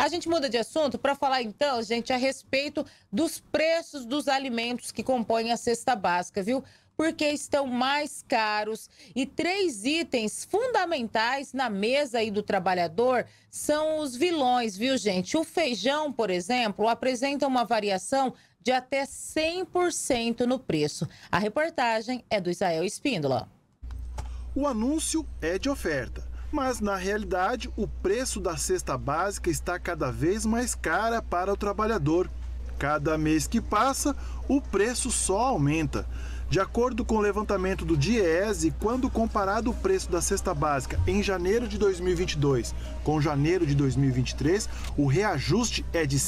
A gente muda de assunto para falar então, gente, a respeito dos preços dos alimentos que compõem a cesta básica, viu? Porque estão mais caros e 3 itens fundamentais na mesa aí do trabalhador são os vilões, viu, gente? O feijão, por exemplo, apresenta uma variação de até 100% no preço. A reportagem é do Israel Espíndola. O anúncio é de oferta, mas na realidade o preço da cesta básica está cada vez mais cara para o trabalhador. Cada mês que passa, o preço só aumenta. De acordo com o levantamento do DIEESE, quando comparado o preço da cesta básica em janeiro de 2022 com janeiro de 2023, o reajuste é de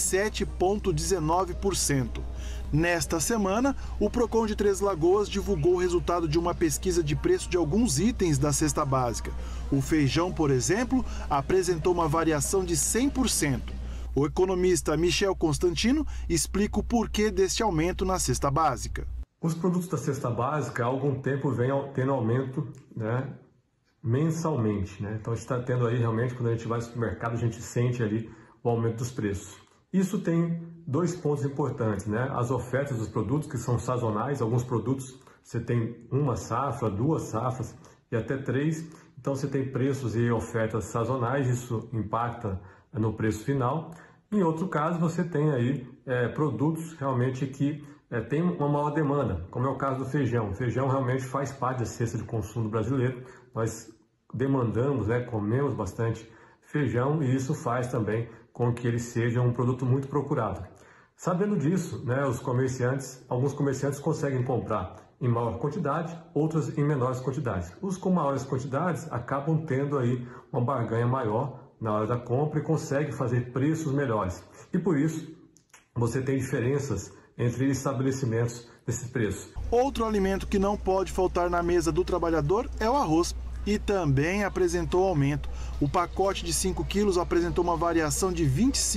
7,19%. Nesta semana, o Procon de Três Lagoas divulgou o resultado de uma pesquisa de preço de alguns itens da cesta básica. O feijão, por exemplo, apresentou uma variação de 100%. O economista Michel Constantino explica o porquê deste aumento na cesta básica. Os produtos da cesta básica há algum tempo vem tendo aumento, né, mensalmente, né? Então a gente está tendo aí realmente, quando a gente vai no supermercado, a gente sente ali o aumento dos preços. Isso tem 2 pontos importantes, né? As ofertas dos produtos que são sazonais, alguns produtos você tem 1 safra, 2 safras e até 3, então você tem preços e ofertas sazonais, isso impacta no preço final. Em outro caso, você tem aí produtos realmente que tem uma maior demanda, como é o caso do feijão. O feijão realmente faz parte da cesta de consumo brasileiro. Nós demandamos, comemos bastante feijão e isso faz também com que ele seja um produto muito procurado. Sabendo disso, alguns comerciantes conseguem comprar em maior quantidade, outros em menores quantidades. Os com maiores quantidades acabam tendo aí uma barganha maior na hora da compra e conseguem fazer preços melhores. E por isso, você tem diferenças entre estabelecimentos desses preços. Outro alimento que não pode faltar na mesa do trabalhador é o arroz. E também apresentou aumento. O pacote de 5 quilos apresentou uma variação de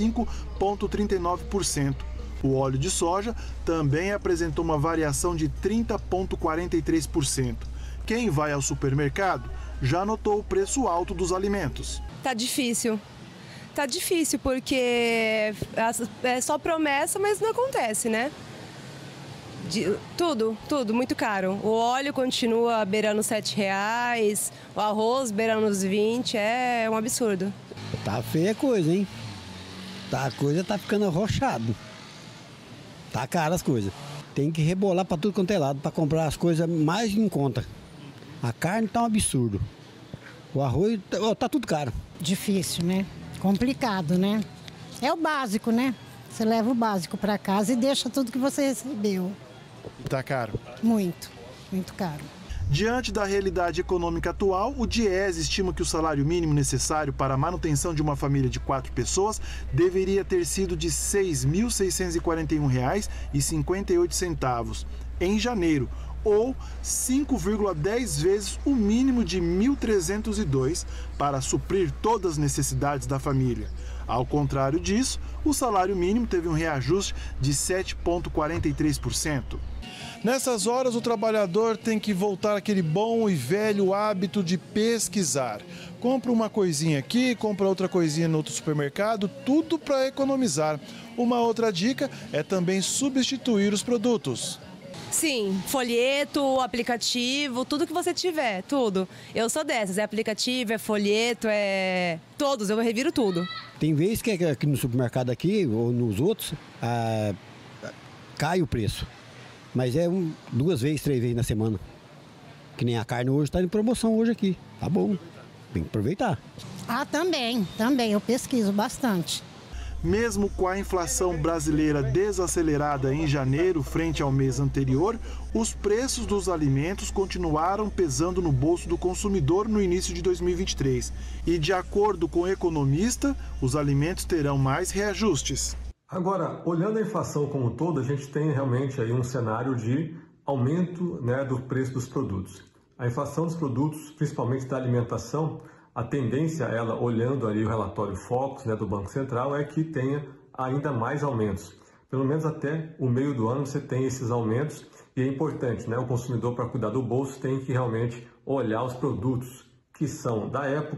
25,39%. O óleo de soja também apresentou uma variação de 30,43%. Quem vai ao supermercado já notou o preço alto dos alimentos. Tá difícil porque é só promessa, mas não acontece, né? Tudo muito caro. O óleo continua beirando R$7, o arroz beirando os 20, é um absurdo. Tá feia a coisa, hein? A coisa tá ficando arrochado. Tá cara as coisas. Tem que rebolar para tudo quanto é lado para comprar as coisas mais em conta. A carne tá um absurdo. O arroz tá tudo caro. Difícil, né? Complicado, né? É o básico, né? Você leva o básico para casa e deixa tudo que você recebeu. Tá caro? Muito caro. Diante da realidade econômica atual, o DIEESE estima que o salário mínimo necessário para a manutenção de uma família de 4 pessoas deveria ter sido de R$ 6.641,58 em janeiro, ou 5,10 vezes o mínimo de R$ 1.302 para suprir todas as necessidades da família. Ao contrário disso, o salário mínimo teve um reajuste de 7,43%. Nessas horas, o trabalhador tem que voltar àquele bom e velho hábito de pesquisar. Compra uma coisinha aqui, compra outra coisinha no outro supermercado, tudo para economizar. Uma outra dica é também substituir os produtos. Sim, folheto, aplicativo, tudo que você tiver, tudo. Eu sou dessas, é aplicativo, é folheto, é... todos, eu reviro tudo. Tem vezes que aqui no supermercado aqui, ou nos outros, cai o preço. Mas é 2 vezes, 3 vezes na semana. Que nem a carne hoje está em promoção hoje aqui. Tá bom, tem que aproveitar. Também, eu pesquiso bastante. Mesmo com a inflação brasileira desacelerada em janeiro frente ao mês anterior, os preços dos alimentos continuaram pesando no bolso do consumidor no início de 2023. E, de acordo com o economista, os alimentos terão mais reajustes. Agora, olhando a inflação como um todo, a gente tem realmente aí um cenário de aumento, do preço dos produtos. A inflação dos produtos, principalmente da alimentação, a tendência, ela olhando ali o relatório Focus do Banco Central, é que tenha ainda mais aumentos. Pelo menos até o meio do ano você tem esses aumentos e é importante, o consumidor, para cuidar do bolso, tem que realmente olhar os produtos que são da época,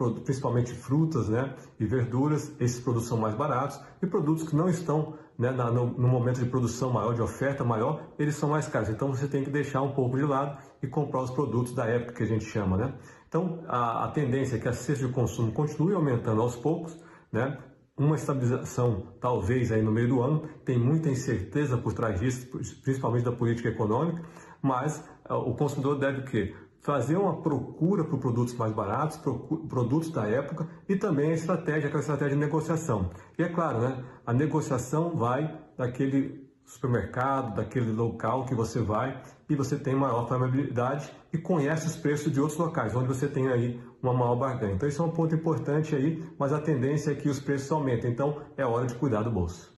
principalmente frutas, né, e verduras. Esses produtos são mais baratos, e produtos que não estão, né, no momento de produção maior, de oferta maior, eles são mais caros. Então você tem que deixar um pouco de lado e comprar os produtos da época que a gente chama, né? Então a tendência é que a cesta de consumo continue aumentando aos poucos, né? Uma estabilização talvez aí no meio do ano, tem muita incerteza por trás disso, principalmente da política econômica, mas o consumidor deve o quê? Fazer uma procura por produtos mais baratos, produtos da época, e também a estratégia, aquela estratégia de negociação. E é claro, né, a negociação vai daquele supermercado, daquele local que você vai, e você tem maior familiaridade e conhece os preços de outros locais, onde você tem aí uma maior barganha. Então isso é um ponto importante aí, mas a tendência é que os preços aumentem, então é hora de cuidar do bolso.